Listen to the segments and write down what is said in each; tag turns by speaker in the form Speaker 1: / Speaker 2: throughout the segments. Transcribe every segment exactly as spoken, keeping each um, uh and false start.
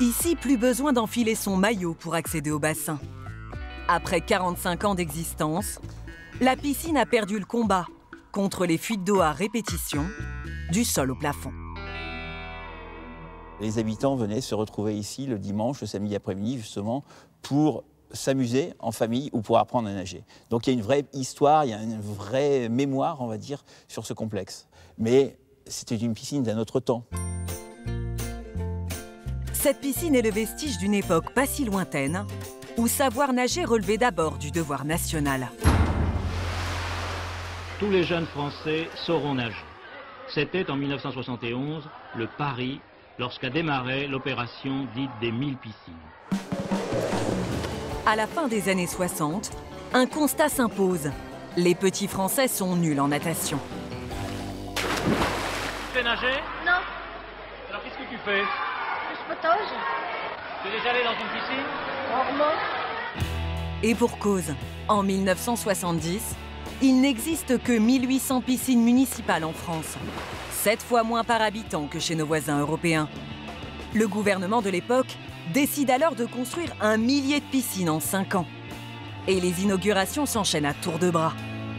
Speaker 1: Ici, plus besoin d'enfiler son maillot pour accéder au bassin. Après quarante-cinq ans d'existence, la piscine a perdu le combat contre les fuites d'eau à répétition, du sol au plafond.
Speaker 2: Les habitants venaient se retrouver ici le dimanche, le samedi après-midi, justement, pour s'amuser en famille ou pour apprendre à nager. Donc il y a une vraie histoire, il y a une vraie mémoire, on va dire, sur ce complexe. Mais c'était une piscine d'un autre temps.
Speaker 1: Cette piscine est le vestige d'une époque pas si lointaine, où savoir nager relevait d'abord du devoir national.
Speaker 3: Tous les jeunes Français sauront nager. C'était en mille neuf cent soixante et onze le pari lorsqu'a démarré l'opération dite des mille piscines.
Speaker 1: À la fin des années soixante, un constat s'impose. Les petits Français sont nuls en natation.
Speaker 3: Tu sais nager?
Speaker 4: Non,
Speaker 3: Alors qu'est-ce que tu fais?
Speaker 4: je potage.
Speaker 3: Tu es déjà allé dans une piscine?
Speaker 4: Rarement.
Speaker 1: Et pour cause, en mille neuf cent soixante-dix, il n'existe que mille huit cents piscines municipales en France, sept fois moins par habitant que chez nos voisins européens. Le gouvernement de l'époque décide alors de construire un millier de piscines en cinq ans. Et les inaugurations s'enchaînent à tour de bras.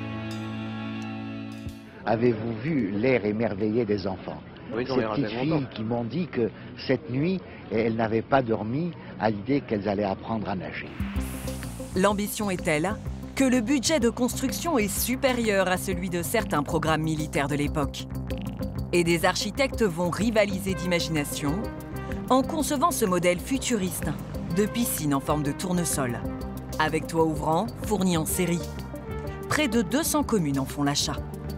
Speaker 5: Avez-vous vu l'air émerveillé des enfants?
Speaker 6: Oui,
Speaker 5: Ces petites filles qui m'ont dit que cette nuit, elles n'avaient pas dormi à l'idée qu'elles allaient apprendre à nager.
Speaker 1: L'ambition est telle que le budget de construction est supérieur à celui de certains programmes militaires de l'époque. Et des architectes vont rivaliser d'imagination en concevant ce modèle futuriste de piscine en forme de tournesol, avec toit ouvrant fourni en série. Près de deux cents communes en font l'achat.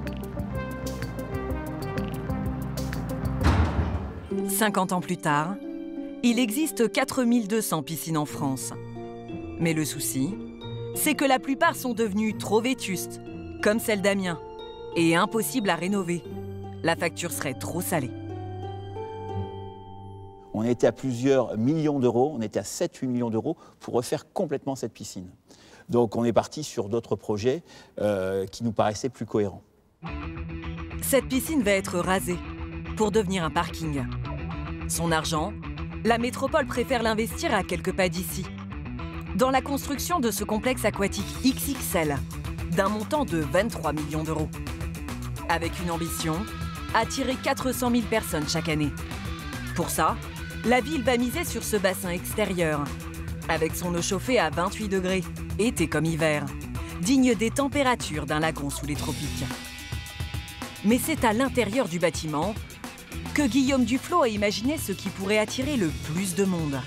Speaker 1: cinquante ans plus tard, il existe quatre mille deux cents piscines en France. Mais le souci, c'est que la plupart sont devenues trop vétustes, comme celle d'Amiens, et impossibles à rénover. La facture serait trop salée.
Speaker 2: On était à plusieurs millions d'euros, on était à sept huit millions d'euros pour refaire complètement cette piscine. Donc on est parti sur d'autres projets euh, qui nous paraissaient plus cohérents.
Speaker 1: Cette piscine va être rasée pour devenir un parking. Son argent, la métropole préfère l'investir à quelques pas d'ici, dans la construction de ce complexe aquatique X X L, d'un montant de vingt-trois millions d'euros. Avec une ambition, attirer quatre cent mille personnes chaque année. Pour ça, la ville va miser sur ce bassin extérieur, avec son eau chauffée à vingt-huit degrés, été comme hiver, digne des températures d'un lagon sous les tropiques. Mais c'est à l'intérieur du bâtiment que Guillaume Duflot a imaginé ce qui pourrait attirer le plus de monde.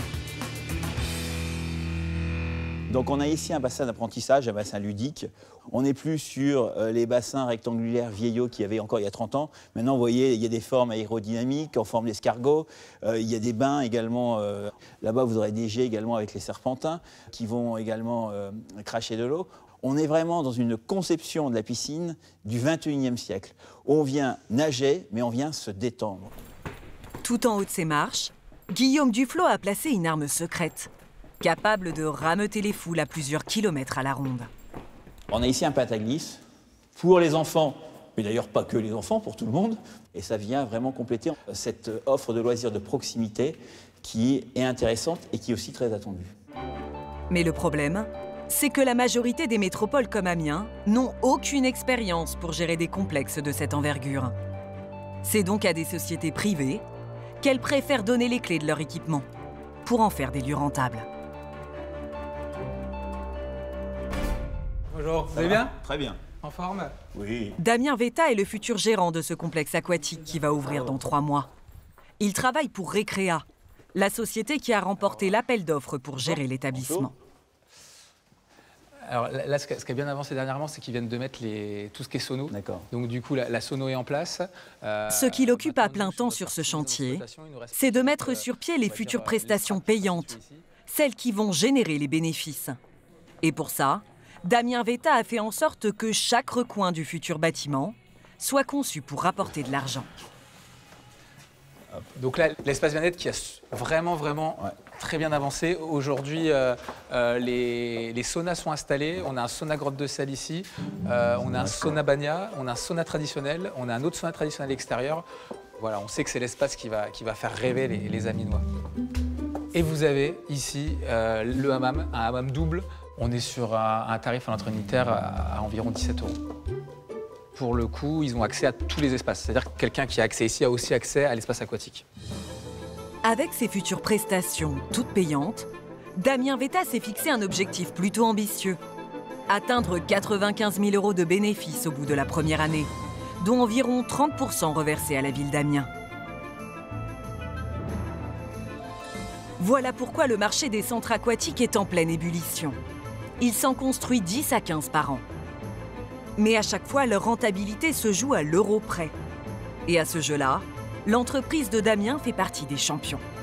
Speaker 2: Donc on a ici un bassin d'apprentissage, un bassin ludique. On n'est plus sur euh, les bassins rectangulaires vieillots qu'il y avait encore il y a trente ans. Maintenant, vous voyez, il y a des formes aérodynamiques en forme d'escargot. Euh, il y a des bains également. Euh, Là-bas, vous aurez des jets également avec les serpentins qui vont également euh, cracher de l'eau. On est vraiment dans une conception de la piscine du vingt et unième siècle. On vient nager, mais on vient se détendre.
Speaker 1: Tout en haut de ces marches, Guillaume Duflot a placé une arme secrète, capable de rameuter les foules à plusieurs kilomètres à la ronde.
Speaker 2: On a ici un pâte à glisse pour les enfants, mais d'ailleurs pas que les enfants, pour tout le monde. Et ça vient vraiment compléter cette offre de loisirs de proximité qui est intéressante et qui est aussi très attendue.
Speaker 1: Mais le problème, c'est que la majorité des métropoles comme Amiens n'ont aucune expérience pour gérer des complexes de cette envergure. C'est donc à des sociétés privées qu'elles préfèrent donner les clés de leur équipement pour en faire des lieux rentables.
Speaker 7: Bonjour, vous allez bien?
Speaker 2: Très bien.
Speaker 7: En forme?
Speaker 2: Oui.
Speaker 1: Damien Vetta est le futur gérant de ce complexe aquatique qui va ouvrir dans trois mois. Il travaille pour Recrea, la société qui a remporté l'appel d'offres pour gérer l'établissement.
Speaker 7: Alors là, ce qui a bien avancé dernièrement, c'est qu'ils viennent de mettre les... tout ce qui est sono.
Speaker 2: D'accord.
Speaker 7: Donc du coup, la, la sono est en place. Euh,
Speaker 1: Ce qui l'occupe à plein temps sur ce chantier, c'est de mettre sur pied les futures prestations payantes, celles qui vont générer les bénéfices. Et pour ça, Damien Vetta a fait en sorte que chaque recoin du futur bâtiment soit conçu pour rapporter de l'argent.
Speaker 7: Donc là, l'espace bien-être qui a vraiment, vraiment ouais. très bien avancé. Aujourd'hui, euh, euh, les, les saunas sont installés. On a un sauna grotte de sel ici. Euh, on a un sauna bagna. On a un sauna traditionnel. On a un autre sauna traditionnel extérieur. Voilà, on sait que c'est l'espace qui va, qui va faire rêver les, les Aminois. Et vous avez ici euh, le hammam, un hammam double. On est sur un, un tarif à l'entrée unitaire à, à environ dix-sept euros. Pour le coup, ils ont accès à tous les espaces. C'est-à-dire que quelqu'un qui a accès ici a aussi accès à l'espace aquatique.
Speaker 1: Avec ses futures prestations toutes payantes, Damien Veta s'est fixé un objectif plutôt ambitieux. Atteindre quatre-vingt-quinze mille euros de bénéfices au bout de la première année, dont environ trente pour cent reversés à la ville d'Amiens. Voilà pourquoi le marché des centres aquatiques est en pleine ébullition. Il s'en construit dix à quinze par an. Mais à chaque fois, leur rentabilité se joue à l'euro près. Et à ce jeu-là, l'entreprise de Damien fait partie des champions.